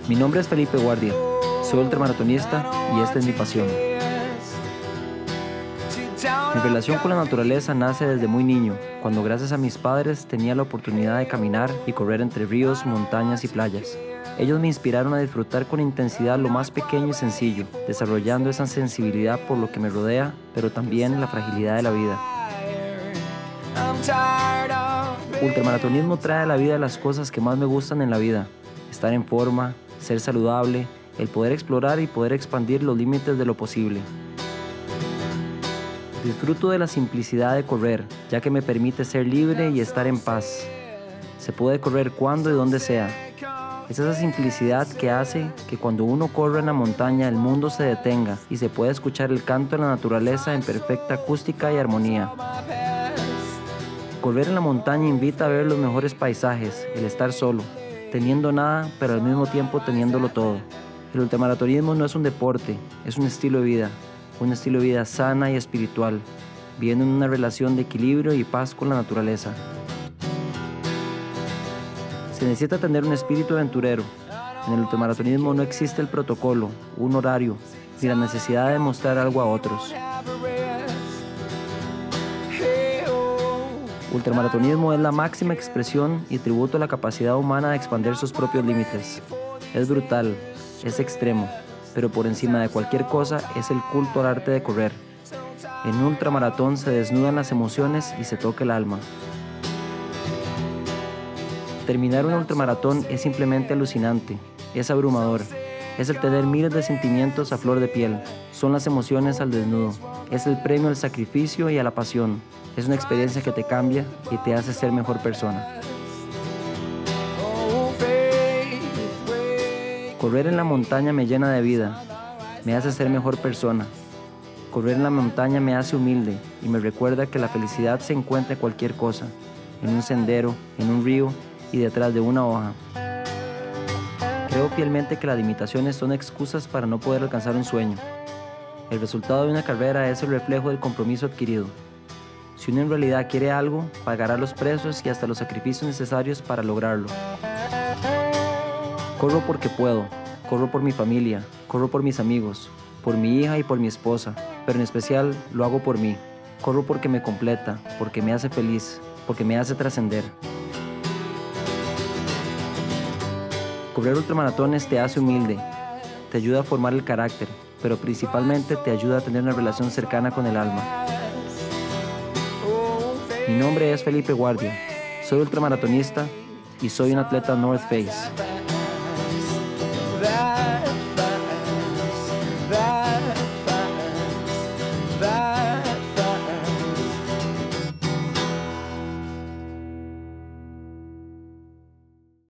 Mi nombre es Felipe Guardia, soy ultramaratonista y esta es mi pasión. Mi relación con la naturaleza nace desde muy niño, cuando gracias a mis padres tenía la oportunidad de caminar y correr entre ríos, montañas y playas. Ellos me inspiraron a disfrutar con intensidad lo más pequeño y sencillo, desarrollando esa sensibilidad por lo que me rodea, pero también la fragilidad de la vida. Ultramaratonismo trae a la vida las cosas que más me gustan en la vida: estar en forma, ser saludable, el poder explorar y poder expandir los límites de lo posible. Disfruto de la simplicidad de correr, ya que me permite ser libre y estar en paz. Se puede correr cuando y donde sea. Es esa simplicidad que hace que cuando uno corre en la montaña el mundo se detenga y se pueda escuchar el canto de la naturaleza en perfecta acústica y armonía. Correr en la montaña invita a ver los mejores paisajes, el estar solo, teniendo nada pero al mismo tiempo teniéndolo todo. El ultramaratonismo no es un deporte, es un estilo de vida sana y espiritual, viviendo en una relación de equilibrio y paz con la naturaleza. Se necesita tener un espíritu aventurero. En el ultramaratonismo no existe el protocolo, un horario, ni la necesidad de demostrar algo a otros. Ultramaratonismo es la máxima expresión y tributo a la capacidad humana de expandir sus propios límites. Es brutal, es extremo, pero por encima de cualquier cosa es el culto al arte de correr. En un ultramaratón se desnudan las emociones y se toca el alma. Terminar un ultramaratón es simplemente alucinante, es abrumador, es el tener miles de sentimientos a flor de piel, son las emociones al desnudo, es el premio al sacrificio y a la pasión, es una experiencia que te cambia y te hace ser mejor persona. Correr en la montaña me llena de vida, me hace ser mejor persona. Correr en la montaña me hace humilde y me recuerda que la felicidad se encuentra en cualquier cosa, en un sendero, en un río y detrás de una hoja. Creo fielmente que las limitaciones son excusas para no poder alcanzar un sueño. El resultado de una carrera es el reflejo del compromiso adquirido. Si uno en realidad quiere algo, pagará los precios y hasta los sacrificios necesarios para lograrlo. Corro porque puedo, corro por mi familia, corro por mis amigos, por mi hija y por mi esposa, pero en especial lo hago por mí. Corro porque me completa, porque me hace feliz, porque me hace trascender. Correr ultramaratones te hace humilde, te ayuda a formar el carácter, pero principalmente te ayuda a tener una relación cercana con el alma. Mi nombre es Felipe Guardia, soy ultramaratonista y soy un atleta North Face.